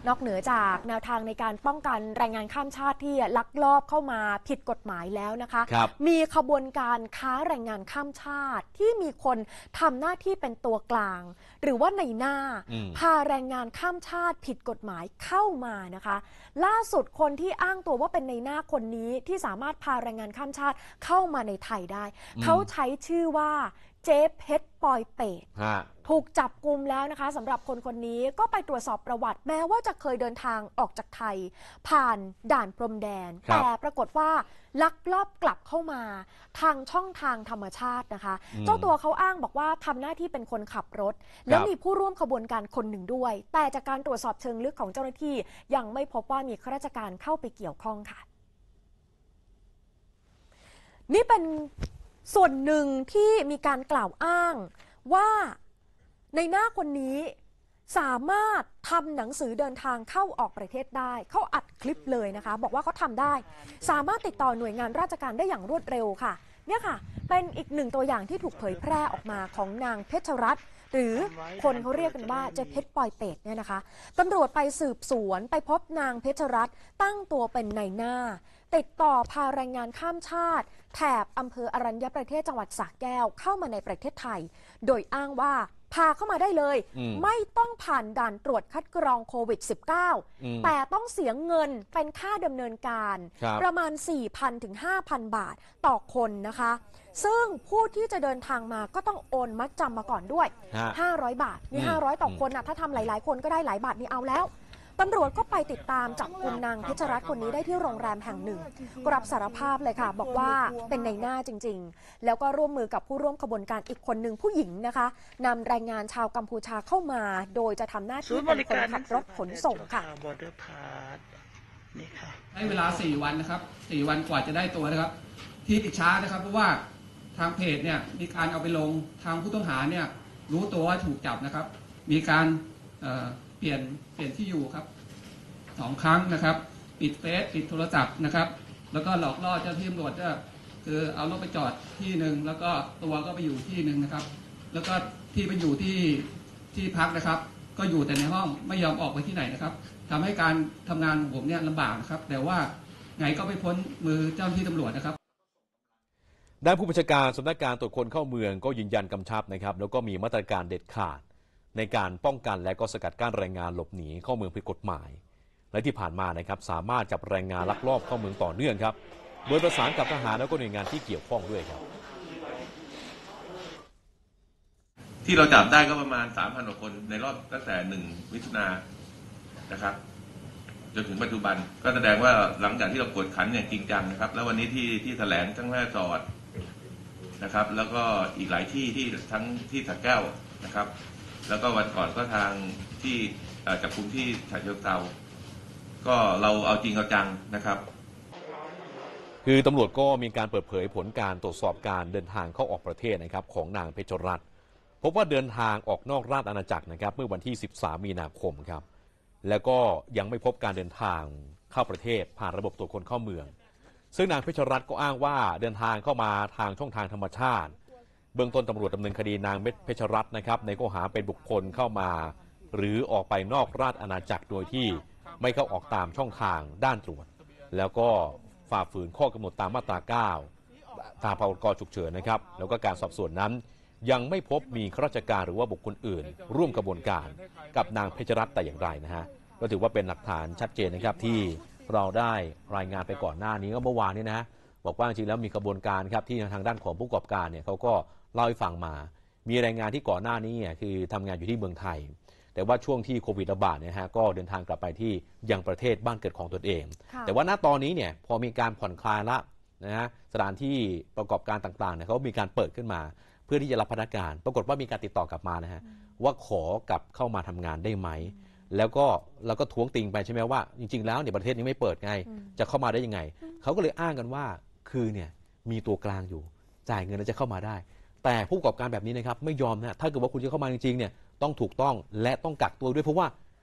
นอกเหนือจากแนวทางในการป้องกันแรงงานข้ามชาติที่ลักลอบเข้ามาผิดกฎหมายแล้วนะคะมีขบวนการค้าแรงงานข้ามชาติที่มีคนทำหน้าที่เป็นตัวกลางหรือว่าในหน้าพาแรงงานข้ามชาติผิดกฎหมายเข้ามานะคะล่าสุดคนที่อ้างตัวว่าเป็นในหน้าคนนี้ที่สามารถพาแรงงานข้ามชาติเข้ามาในไทยได้เขาใช้ชื่อว่าเจ๊เพชรปอยเปตถูกจับกุมแล้วนะคะสำหรับคนคนนี้ก็ไปตรวจสอบประวัติแม้ว่าจะเคยเดินทางออกจากไทยผ่านด่านพรมแดนแต่ปรากฏว่าลักลอบกลับเข้ามาทางช่องทางธรรมชาตินะคะเจ้าตัวเขาอ้างบอกว่าทำหน้าที่เป็นคนขับรถแล้วมีผู้ร่วมขบวนการคนหนึ่งด้วยแต่จากการตรวจสอบเชิงลึกของเจ้าหน้าที่ยังไม่พบว่ามีข้าราชการเข้าไปเกี่ยวข้องค่ะนี่เป็นส่วนหนึ่งที่มีการกล่าวอ้างว่าในหน้าคนนี้สามารถทำหนังสือเดินทางเข้าออกประเทศได้เขาอัดคลิปเลยนะคะบอกว่าเขาทำได้สามารถติดต่อหน่วยงานราชการได้อย่างรวดเร็วค่ะเนี่ยค่ะเป็นอีกหนึ่งตัวอย่างที่ถูกเผยแพร่ออกมาของนางเพชรรัตน์หรือคนเขาเรียกกันว่าเจ๊เพชรปอยเปตเนี่ยนะคะตำรวจไปสืบสวนไปพบนางเพชรรัตน์ตั้งตัวเป็นนายหน้าติดต่อพาแรงงานข้ามชาติแถบอำเภออรัญญประเทศจังหวัดสระแก้วเข้ามาในประเทศไทยโดยอ้างว่าพาเข้ามาได้เลยไม่ต้องผ่านด่านตรวจคัดกรองโควิด -19 แต่ต้องเสียเงินเป็นค่าดำเนินการประมาณ 4,000 ถึง 5,000 บาทต่อคนนะคะซึ่งผู้ที่จะเดินทางมาก็ต้องโอนมัดจำมาก่อนด้วย500 บาทนี่500ต่อคนนะถ้าทำหลายๆคนก็ได้หลายบาทนี่เอาแล้วตำรวจก็ไปติดตามจับกุมนางเพชรรัตน์คนนี้ได้ที่โรงแรมแห่งหนึ่งก็รับสารภาพเลยค่ะบอกว่าเป็นในหน้าจริงๆแล้วก็ร่วมมือกับผู้ร่วมขบวนการอีกคนหนึ่งผู้หญิงนะคะนำแรงงานชาวกัมพูชาเข้ามาโดยจะทำหน้าที่เป็นคนขับรถขนส่งค่ะใช้เวลา4 วันนะครับ4 วันกว่าจะได้ตัวนะครับที่ติดช้านะครับเพราะว่าทางเพจเนี่ยมีการเอาไปลงทางผู้ต้องหาเนี่ยรู้ตัวว่าถูกจับนะครับมีการเปลี่ยนที่อยู่ครับ2 ครั้งนะครับปิดเฟซปิดโทรศัพท์นะครับแล้วก็หลอกล่อเจ้าที่ตำรวจก็คือเอารถไปจอดที่หนึ่งแล้วก็ตัวก็ไปอยู่ที่หนึ่งนะครับแล้วก็ที่ไปอยู่ที่พักนะครับก็อยู่แต่ในห้องไม่ยอมออกไปที่ไหนนะครับทำให้การทำงานของผมเนี่ยลำบากนะครับแต่ว่าไงก็ไม่พ้นมือเจ้าหน้าที่ตำรวจนะครับด้านผู้บัญชาการสำนักงานตรวจคนเข้าเมืองก็ยืนยันกำชับนะครับแล้วก็มีมาตรการเด็ดขาดในการป้องกันและก็สกัดกั้นแรงงานหลบหนีเข้าเมืองผิดกฎหมายและที่ผ่านมานะครับสามารถจับแรงงานลักลอบเข้าเมืองต่อเนื่องครับโดยประสานกับทหารและก็หน่วยงานที่เกี่ยวข้องด้วยครับที่เราจับได้ก็ประมาณ 3,000 กว่าคนในรอบตั้งแต่1 มิถุนายนนะครับจนถึงปัจจุบันก็แสดงว่าหลังจากที่เรากวดขันอย่างจริงจังนะครับแล้ววันนี้ที่แถลงทั้งแม่สอดนะครับแล้วก็อีกหลายที่ทั้งที่สระแก้วนะครับแล้วก็วันก่อนก็ทางที่จับกุมที่ฉะเชิงเทราก็เราเอาจริงเอาจังนะครับคือตำรวจก็มีการเปิดเผยผลการตรวจสอบการเดินทางเข้าออกประเทศนะครับของนางเพชรรัตน์พบว่าเดินทางออกนอกราชอาณาจักรนะครับเมื่อวันที่13 มีนาคมครับแล้วก็ยังไม่พบการเดินทางเข้าประเทศผ่านระบบตรวจคนเข้าเมืองซึ่งนางเพชรรัตน์ก็อ้างว่าเดินทางเข้ามาทางช่องทางธรรมชาติเบื้องต้นตำรวจดำเนินคดีนางเพชรรัตน์นะครับในข้อหาเป็นบุคคลเข้ามาหรือออกไปนอกราชอาณาจักรโดยที่ไม่เข้าออกตามช่องทางด้านตรวจแล้วก็ฝ่าฝืนข้อกำหนดตามมาตรา 9 ตามพรก.ฉุกเฉินนะครับแล้วก็การสอบสวนนั้นยังไม่พบมีข้าราชการหรือว่าบุคคลอื่นร่วมกระบวนการกับนางเพชรรัตน์แต่อย่างไรนะฮะก็ถือว่าเป็นหลักฐานชัดเจนนะครับที่เราได้รายงานไปก่อนหน้านี้ก็เมื่อวานนี้นะบอกว่าจริงๆแล้วมีกระบวนการครับที่ทางด้านของผู้ประกอบการเนี่ยเขาก็เล่าให้ฟังมามีรายงานที่ก่อนหน้านี้คือทำงานอยู่ที่เมืองไทยแต่ว่าช่วงที่โควิดระบาดเนี่ยฮะก็เดินทางกลับไปที่ยังประเทศบ้านเกิดของตนเองแต่ว่าณตอนนี้เนี่ยพอมีการผ่อนคลายละนะฮะสถานที่ประกอบการต่างๆเนี่ยเขามีการเปิดขึ้นมาเพื่อที่จะรับพนักงานปรากฏว่ามีการติดต่อกลับมานะฮะว่าขอกลับเข้ามาทำงานได้ไหมแล้วก็เราก็ท้วงติงไปใช่ไหมว่าจริงๆแล้วเนี่ยประเทศนี้ไม่เปิดไงจะเข้ามาได้ยังไงเขาก็เลยอ้างกันว่าคือเนี่ยมีตัวกลางอยู่จ่ายเงินแล้วจะเข้ามาได้แต่ผู้ประกอบการแบบนี้นะครับไม่ยอมนะถ้าเกิดว่าคุณจะเข้ามาจริงๆเนี่ยต้องถูกต้องและต้องกักตัวด้วยเพราะว่า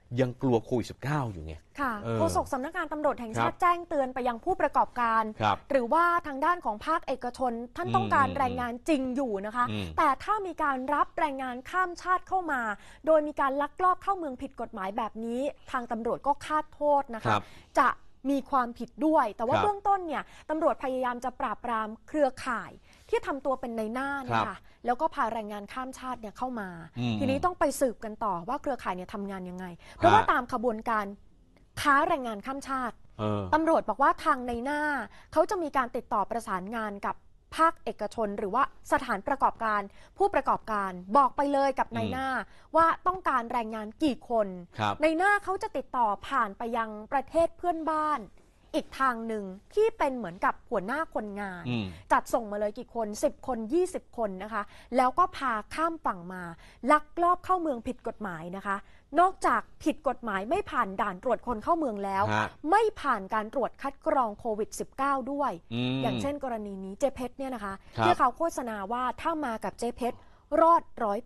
ยังกลัวโควิด -19 อยู่ไงค่ะเออโฆษกสำนักงานตำรวจแห่งชาครัติบแจ้งเตือนไปยังผู้ประกอบการครับหรือว่าทางด้านของภาคเอกชนท่านต้องการแรงงานจริงอยู่นะคะ แต่ถ้ามีการรับแรงงานข้ามชาติเข้ามา โดยมีการลักลอบเข้าเมืองผิดกฎหมายแบบนี้ ทางตำรวจก็คาดโทษนะคคะรับจะมีความผิดด้วย แต่ว่าครับเบื้องต้นเนี่ยตำรวจพยายามจะปราบปรามเครือข่ายที่ทำตัวเป็นในหน้าเนี่ยค่ะแล้วก็พาแรงงานข้ามชาติเนี่ยเข้ามา ทีนี้ต้องไปสืบกันต่อว่าเครือข่ายเนี่ยทำงานยังไง เพราะว่าตามขบวนการค้าแรงงานข้ามชาติ ตำรวจบอกว่าทางในหน้าเขาจะมีการติดต่อประสานงานกับภาคเอกชน หรือว่าสถานประกอบการผู้ประกอบการบอกไปเลยกับในหน้าว่าต้องการแรงงานกี่คนครับในหน้าเขาจะติดต่อผ่านไปยังประเทศเพื่อนบ้าน อีกทางหนึ่งที่เป็นเหมือนกับหัวหน้าคนงาน จัดส่งมาเลยกี่คน10 คน20 คนนะคะแล้วก็พาข้ามฝั่งมาลักลอบเข้าเมืองผิดกฎหมายนะคะ นอกจากผิดกฎหมายไม่ผ่านด่านตรวจคนเข้าเมืองแล้ว ไม่ผ่านการตรวจคัดกรองโควิด -19 ด้วย อย่างเช่นกรณีนี้เจเพชรเนี่ยนะคะที่เขาโฆษณาว่าถ้ามากับเจเพชรรอด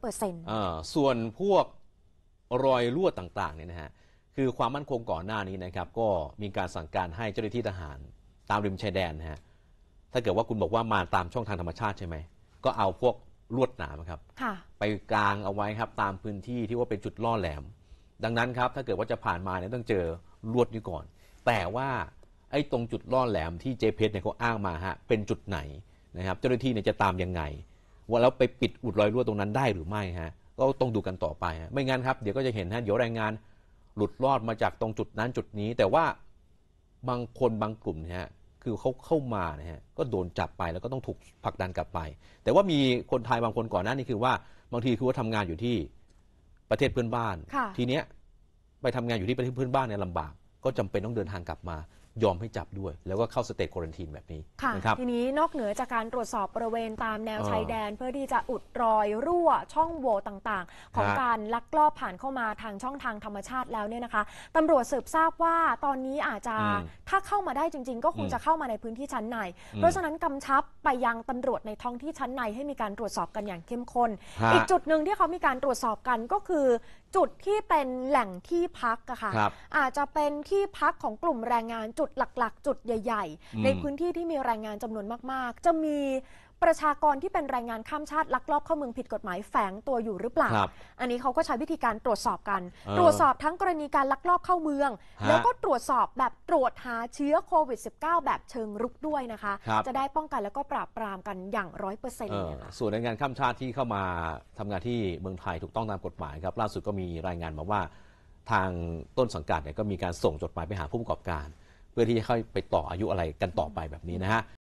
100% ส่วนพวกรอยรั่วต่างๆเนี่ยนะฮะคือความมั่นคงก่อนหน้านี้นะครับก็มีการสั่งการให้เจ้าหน้าที่ทหารตามริมชายแดนนะฮะถ้าเกิดว่าคุณบอกว่ามาตามช่องทางธรรมชาติใช่ไหมก็เอาพวกลวดหนามครับไปกางเอาไว้ครับตามพื้นที่ที่ว่าเป็นจุดล่อแหลม ดังนั้นครับถ้าเกิดว่าจะผ่านมาเนี่ยต้องเจอลวดนี้ก่อน แต่ว่าไอ้ตรงจุดล่อแหลมที่เจเพชรเนี่ยเขาอ้างมาฮะเป็นจุดไหนนะครับเจ้าหน้าที่เนี่ยจะตามยังไงว่าแล้วไปปิดอุดรอยรั่วตรงนั้นได้หรือไม่ฮะก็ต้องดูกันต่อไปฮะไม่งั้นครับเดี๋ยวก็จะเห็นฮะเดี๋ยวแรงงานหลุดรอดมาจากตรงจุดนั้นจุดนี้แต่ว่าบางคนบางกลุ่มเนี่ยฮะคือเขาเข้ามานะฮะก็โดนจับไปแล้วก็ต้องถูกผลักดันกลับไปแต่ว่ามีคนไทยบางคนก่อนหน้านี้คือว่าบางทีคือว่าทำงานอยู่ที่ประเทศเพื่อนบ้านทีเนี้ยไปทำงานอยู่ที่ประเทศเพื่อนบ้านเนี่ยลำบากก็จำเป็นต้องเดินทางกลับมายอมให้จับด้วยแล้วก็เข้าสเตจควอรันทีนแบบนี้นะครับทีนี้นอกเหนือจากการตรวจสอบบริเวณตามแนวชายแดนเพื่อที่จะอุดรอยรั่วช่องโหว่ต่างๆของการลักลอบผ่านเข้ามาทางช่องทางธรรมชาติแล้วเนี่ยนะคะตำรวจสืบทราบว่าตอนนี้อาจจะถ้าเข้ามาได้จริงๆก็คงจะเข้ามาในพื้นที่ชั้นในเพราะฉะนั้นกำชับไปยังตำรวจในท้องที่ชั้นในให้มีการตรวจสอบกันอย่างเข้มข้นอีกจุดหนึ่งที่เขามีการตรวจสอบกันก็คือจุดที่เป็นแหล่งที่พักอะค่ะอาจจะเป็นที่พักของกลุ่มแรงงานจุดหลักๆจุดใหญ่ๆในพื้นที่ที่มีแรงงานจำนวนมากๆจะมีประชากรที่เป็นแรงงานข้ามชาติลักลอบเข้าเมืองผิดกฎหมายแฝงตัวอยู่หรือเปล่าอันนี้เขาก็ใช้วิธีการตรวจสอบกันตรวจสอบทั้งกรณีการลักลอบเข้าเมืองแล้วก็ตรวจสอบแบบตรวจหาเชื้อโควิด -19 แบบเชิงรุกด้วยนะคะจะได้ป้องกันแล้วก็ปราบปรามกันอย่าง 100% นะคะส่วนแรงงานข้ามชาติที่เข้ามาทำงานที่เมืองไทยถูกต้องตามกฎหมายครับล่าสุดก็มีรายงานมาว่าทางต้นสังกัดเนี่ยก็มีการส่งจดหมายไปหาผู้ประกอบการเพื่อที่จะเข้าไปต่ออายุอะไรกันต่อไปแบบนี้นะฮะ